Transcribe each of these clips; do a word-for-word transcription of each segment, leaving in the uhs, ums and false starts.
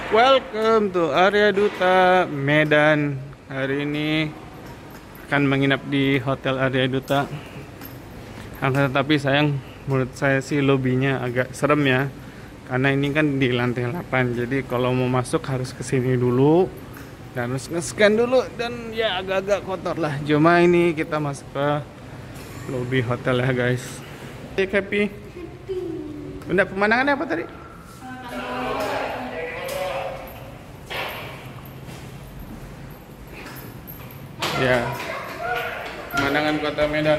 Welcome to Arya Duta Medan. Hari ini akan menginap di Hotel Arya Duta. Akan tetapi sayang, menurut saya sih lobinya agak serem ya. Karena ini kan di lantai delapan. Jadi kalau mau masuk harus ke sini dulu dan harus nge-scan dulu, dan ya agak-agak kotor lah. Cuma ini kita masuk ke lobi hotel ya guys. Happy. Happy. Benda pemandangannya apa tadi? Ya, pemandangan kota Medan.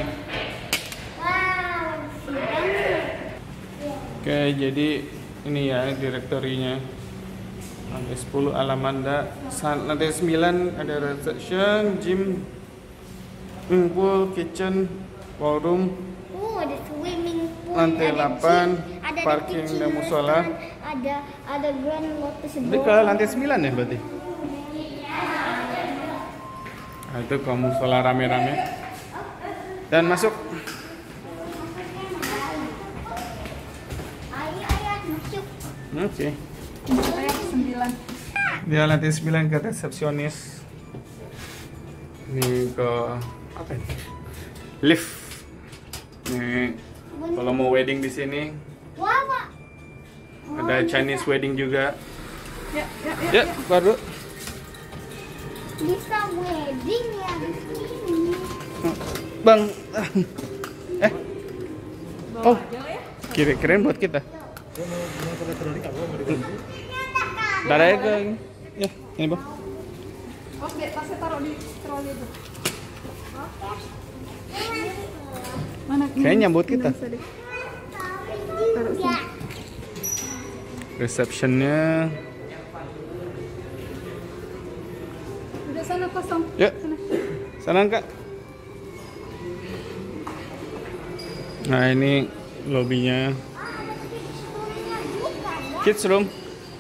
Oke, jadi ini ya direktorinya. Lantai sepuluh Alamanda, lantai sembilan ada reception, gym, swimming pool, kitchen, ballroom. Oh, ada swimming pool. Lantai delapan, parking dan musola. Ada ada Grand Lotus. Ini ke lantai sembilan ya berarti? Nah, itu ke musola rame-rame. Dan masuk. Ayo, ayah, masuk. Oke. Lantai sembilan. Dia lantai sembilan ke resepsionis. Ini ke apa ini? Lift. Nih, kalau mau wedding di sini, Wah, Pak. ada Chinese wedding juga. Ya, ya, ya. Ya, baru. Bisa wedding ya di sini. Bang. Eh, Bawa oh, aja ya. kira keren buat kita. Darah ke ini. Ya, ini bang. Oke, tasnya taruh di troli itu. Mana? Kayaknya nyambut kita. Bisa deh. Taruh sini. Ya. Receptionnya. Udah sana kosong. Ya, Sana. sana kak. Nah ini lobinya. Kids room.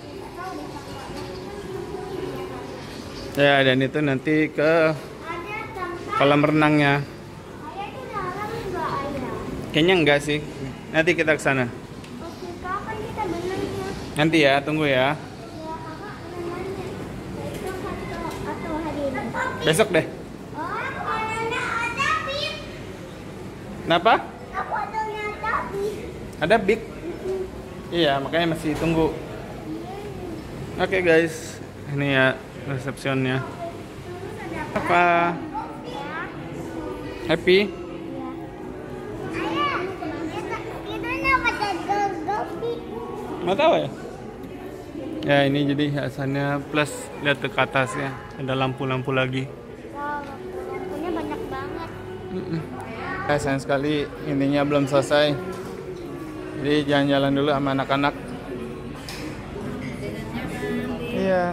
Ya, dan itu nanti ke Ada tempat. kolam renangnya. Ayah itu dalam enggak, ayah? Kayaknya enggak sih. Nanti kita ke sana. Oke, kapan kita berenangnya? Nanti ya, tunggu ya. Ya, kakak berenangnya. Besok atau atau hari ini? Besok deh. Oh, karena ada bib. Kenapa? Aku ada nyata bib. Ada big. Iya, makanya masih tunggu. Oke guys, ini ya resepsionnya. Apa? Happy? Ayah, kita kita nama gogopi. Nggak tahu ya? Ya ini jadi hiasannya plus lihat ke atas ya, ada lampu-lampu lagi. Wow, lampunya banyak banget. Ya, sayang sekali intinya belum selesai. Jadi jalan-jalan dulu sama anak-anak. Iya.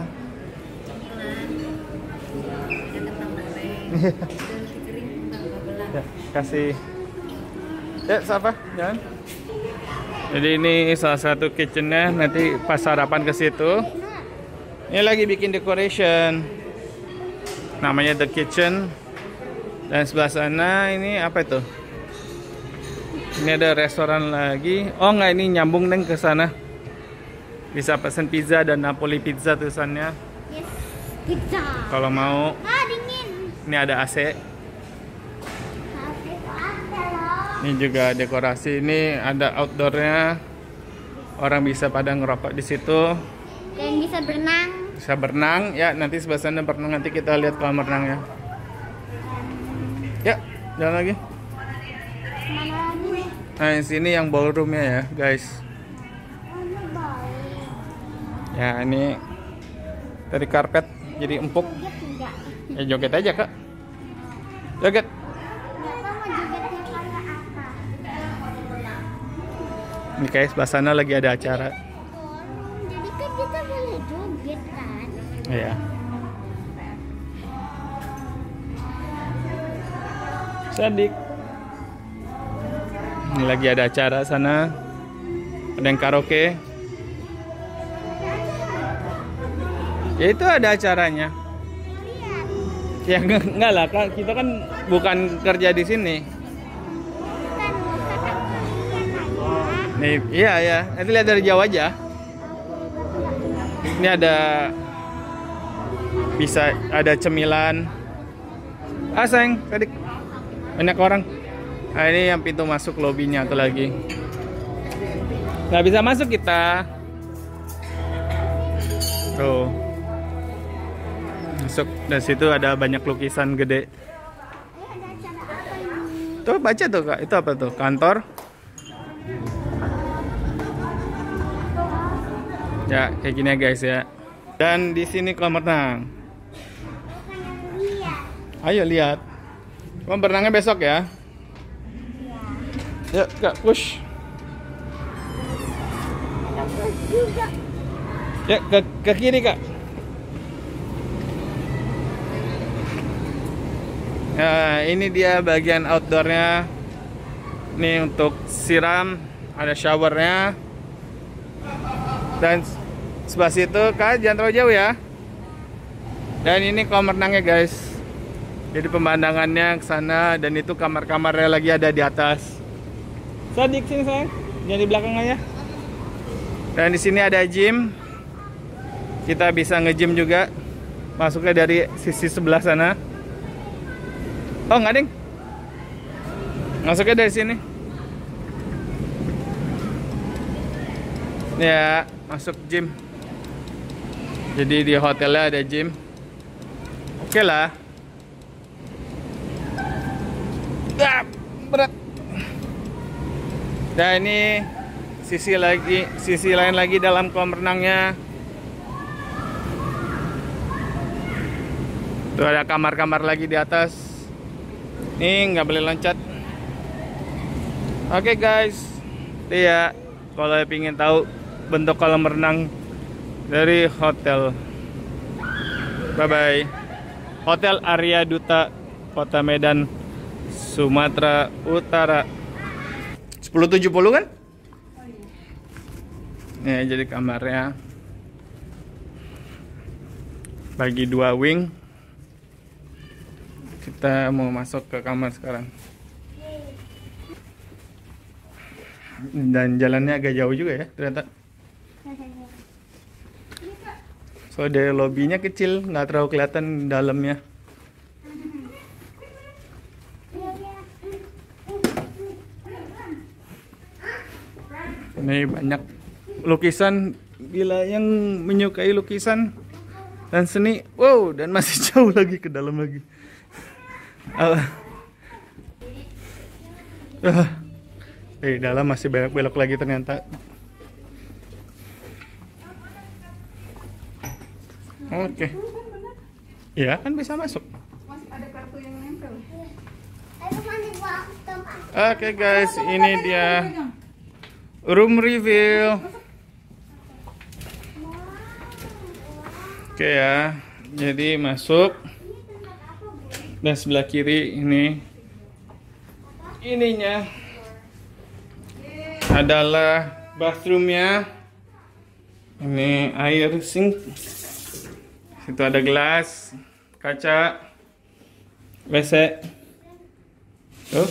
Ya, kasih. Ya, siapa? Jangan. Jadi ini salah satu kitchennya, nanti pas sarapan ke situ. Ini lagi bikin decoration. Namanya The Kitchen. Dan sebelah sana ini apa itu? Ini ada restoran lagi. Oh enggak, ini nyambung neng ke sana. Bisa pesen pizza dan Napoli pizza tulisannya. Yes, pizza. Kalau mau. Ah, dingin. Ini ada A C. Tapi kok ada loh. Ini juga dekorasi. Ini ada outdoornya. Orang bisa pada ngerokok di situ. Dan bisa berenang. Bisa berenang. Ya nanti sebelah sana berenang. Nanti kita lihat kolam renangnya. Ya, jalan lagi. Mana lagi nih? Nah, di sini yang ballroomnya ya, guys. Oh, ini baik. Ya, ini dari karpet jadi empuk. Joget enggak? Ya joget aja, Kak. Joget. Enggak tahu mau jogetnya kayak apa. Ini kayak sebelah sana lagi ada acara. Ballroom, jadi kan kita boleh joget kan? Iya. Sadik. Ini lagi ada acara sana. Ada yang karaoke. Ya itu ada acaranya. Lihat. Ya enggak, enggak lah Kak, kita kan bukan kerja di sini. Bukan masakan kalian aja. Nih, iya ya. Nanti lihat dari jauh aja. Ini ada bisa ada cemilan. Ah sayang, tadi banyak orang. Nah, ini yang pintu masuk lobinya tuh lagi. Nggak bisa masuk kita. Tuh. Masuk. Dan situ ada banyak lukisan gede. Tuh baca tuh Kak. Itu apa tuh? Kantor. Ya, kayak gini ya guys ya. Dan di sini kolam renang. Ayo lihat. Kolam renangnya besok ya. Ya, Kak, push. Ya, ke, ke kiri, Kak. Nah, ini dia bagian outdoornya. Ini untuk siram, ada showernya. Dan sebelah situ, Kak, jangan terlalu jauh ya. Dan ini kolam renangnya, guys. Jadi pemandangannya ke sana, dan itu kamar-kamarnya lagi ada di atas. Sadik sini sayang, jangan di belakang aja. Dan di sini ada gym. Kita bisa nge-gym juga. Masuknya dari sisi sebelah sana. Oh nggak ding? Masuknya dari sini. Ya, masuk gym. Jadi di hotelnya ada gym. Oke lah. Ah, berat. Dan ini sisi lagi, sisi lain lagi dalam kolam renangnya. Tuh ada kamar-kamar lagi di atas. Ini nggak boleh loncat. Oke guys, itu ya. Kalau ingin tahu bentuk kolam renang dari hotel. Bye bye. Hotel Arya Duta, Kota Medan, Sumatera Utara. sepuluh tujuh puluh kan? Nih jadi kamarnya bagi dua wing. Kita mau masuk ke kamar sekarang. Dan jalannya agak jauh juga ya ternyata. So dari lobinya kecil, nggak terlalu kelihatan dalamnya. Ini banyak lukisan, gila yang menyukai lukisan dan seni. Wow, dan masih jauh lagi ke dalam lagi. Uh. Uh. Eh, dalam masih banyak belok lagi ternyata. Oke. Okay. Ya, kan bisa masuk. Masih ada kartu yang nempel. Oke okay, guys, ini dia room review. Oke okay, ya. Jadi masuk. Dan sebelah kiri ini ininya adalah bathroomnya. Ini air sink. Situ ada gelas, kaca, W C. Tuh.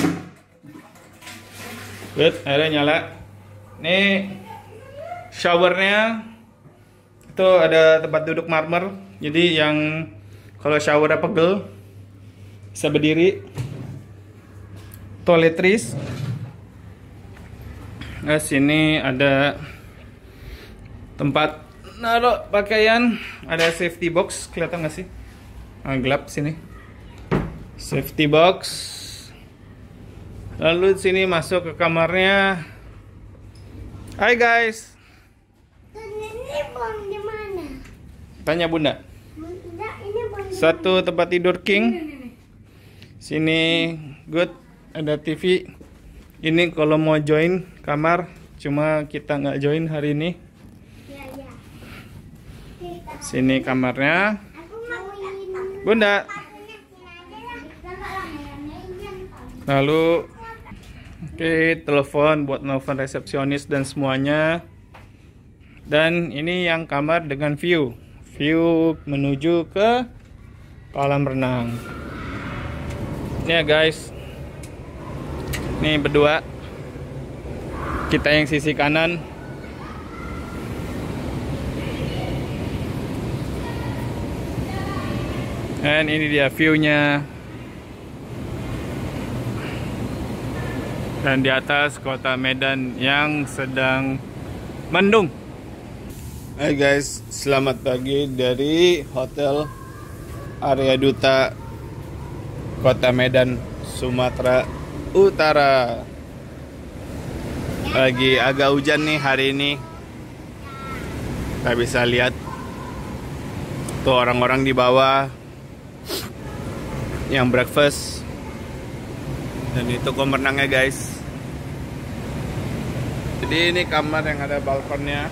Good, airnya nyala. Ini showernya itu ada tempat duduk marmer. Jadi yang kalau showernya pegel bisa berdiri. Toiletries. Nah, sini ada tempat naruh pakaian, ada safety box, kelihatan nggak sih? Nah, gelap sini. Safety box. Lalu sini masuk ke kamarnya. Hai guys. Ini bom di mana? Tanya bunda. Enggak, ini bom. Satu tempat tidur king. Sini good, ada T V. Ini kalau mau join kamar, cuma kita nggak join hari ini. Ya, ya. Sini kamarnya. Aku mau Bunda. Lalu oke, okay, telepon buat nelfon resepsionis dan semuanya. Dan ini yang kamar dengan view. View menuju ke kolam renang. Ini ya guys. Nih berdua. Kita yang sisi kanan. Dan ini dia view-nya. Dan di atas kota Medan yang sedang mendung. Hai guys, selamat pagi dari Hotel Arya Duta Kota Medan, Sumatera Utara. Lagi agak hujan nih hari ini. Kita bisa lihat tuh orang-orang di bawah yang breakfast. Dan itu kolam renangnya guys. Jadi ini kamar yang ada balkonnya.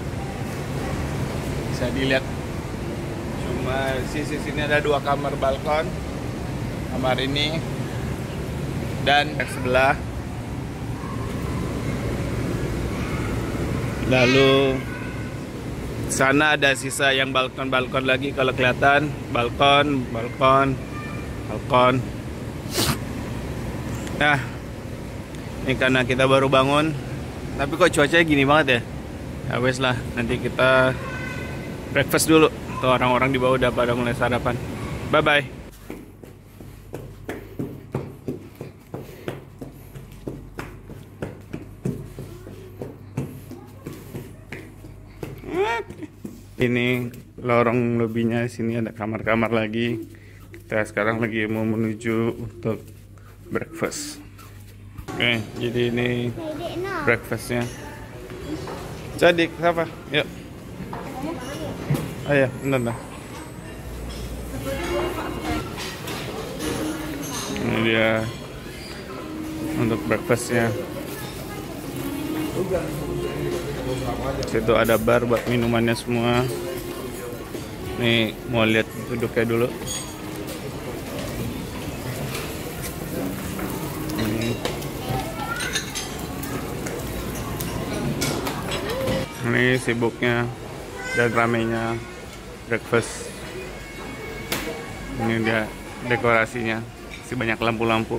Bisa dilihat. Cuma sisi sini ada dua kamar balkon. Kamar ini dan yang sebelah. Lalu sana ada sisa yang balkon-balkon lagi kalau kelihatan, balkon, balkon, balkon. Nah, ini karena kita baru bangun, tapi kok cuacanya gini banget ya? Ya wes lah, nanti kita breakfast dulu. Tuh orang-orang di bawah udah pada mulai sarapan. Bye bye. Ini lorong lebihnya, sini ada kamar-kamar lagi. Kita sekarang lagi mau menuju untuk breakfast. Oke, jadi ini breakfastnya. Jadi siapa? Yuk. Ayo, bentar, bentar. Ini dia untuk breakfastnya. Situ ada bar buat minumannya semua. Nih mau lihat duduknya dulu. Ini, ini sibuknya dan ramainya breakfast. Ini dia dekorasinya, masih banyak lampu-lampu.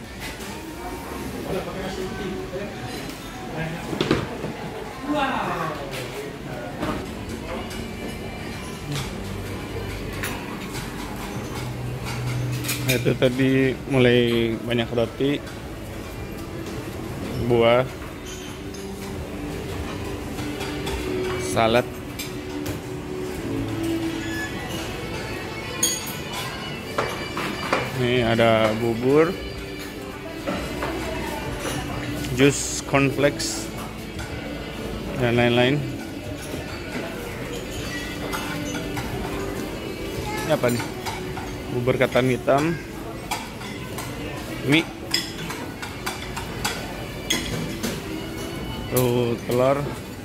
Itu tadi mulai banyak roti, buah, salad, ini ada bubur, jus cornflakes, dan lain-lain. Ini apa nih? Bubur ketan hitam, mie, tuh telur,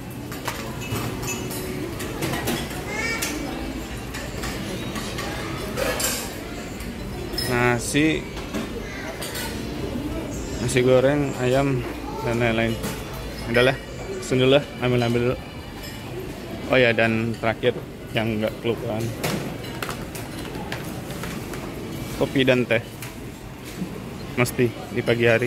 nasi, nasi goreng, ayam, dan lain-lain. Udahlah, pesen dulu lah, ambil-ambil dulu. Oh ya, dan terakhir yang nggak kelupaan, kopi dan teh mesti di pagi hari.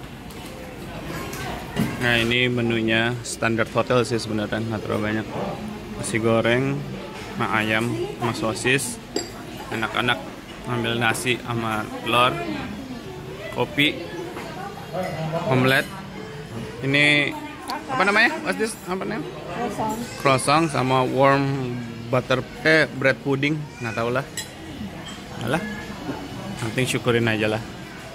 Nah ini menunya standar hotel sih sebenarnya, nggak terlalu banyak. Nasi goreng, mie ayam, sama sosis. Anak-anak ambil nasi sama telur, kopi, omelet. Ini apa namanya? What's this? Apa namanya? Croissant. Croissant sama warm butter eh bread pudding, nggak tahu lah. Alah. Penting syukurin aja lah.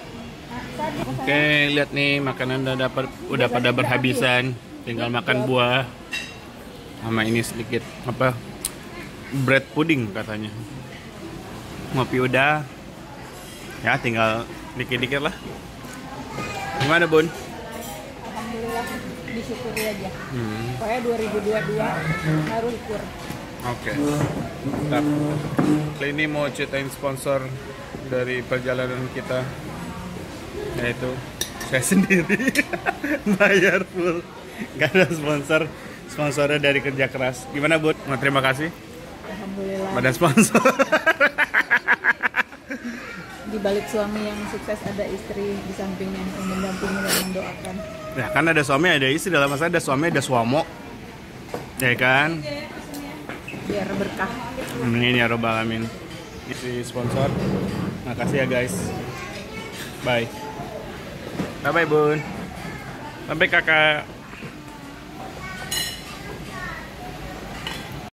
Oke, lihat nih makanan udah dapat, udah pada berhabisan. Tinggal makan buah. Sama ini sedikit apa? Bread pudding katanya. Ngopi udah. Ya, tinggal dikit-dikit lah. Gimana, Bun? Alhamdulillah, disyukuri aja. Hmm. Pokoknya dua ribu dua puluh dua harus syukur. Oke. Mantap. Kali ini mau ceritain sponsor dari perjalanan kita, yaitu saya sendiri. Bayar full, gak ada sponsor. Sponsornya dari kerja keras. Gimana, Bud? Mau terima kasih Alhamdulillah. pada sponsor. Di balik suami yang sukses ada istri di sampingnya yang mendampingi dan mendoakan. Ya kan ada suami ada istri, dalam masa ada suami ada suamo, ya kan? Biar berkah. Amin ya robbal alamin. isi sponsor. Makasih ya guys. Bye. Bye bye Bun. Bye bye kakak.